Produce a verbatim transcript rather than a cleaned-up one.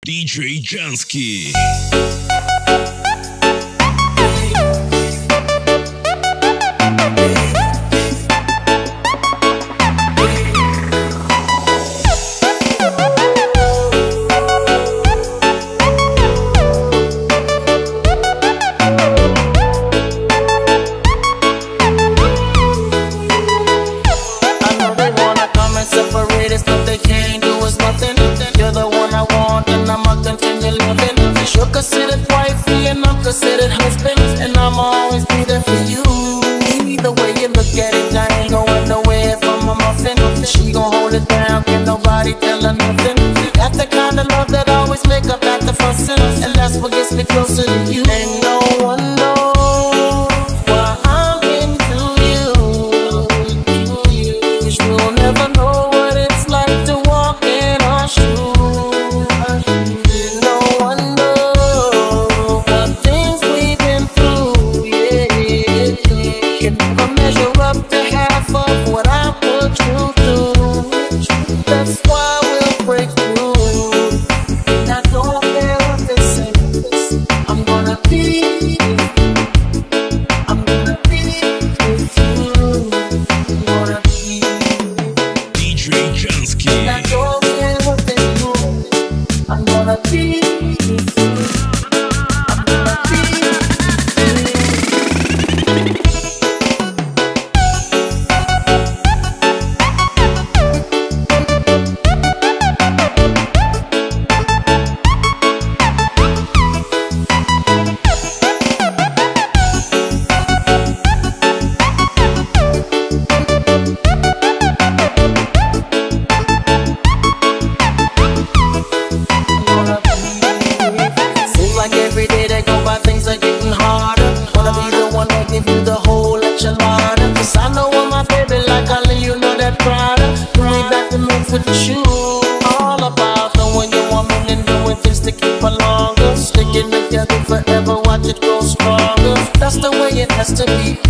D J Jhanzkie. Considered wifey and I'm considered husband, and I'm always be there for you. Either way you look at it, I ain't going nowhere from a muffin. She gon' hold it down, can nobody tell her nothing. That's the kind of love that always make up after fussing, and that's what gets me closer to you. And no one knows why I'm into you. 'Cause you'll never know what it's like to walk in our shoes. With the shoe, all about knowing you're woman and doing things to keep her longer. Sticking together forever, watch it grow stronger. That's the way it has to be.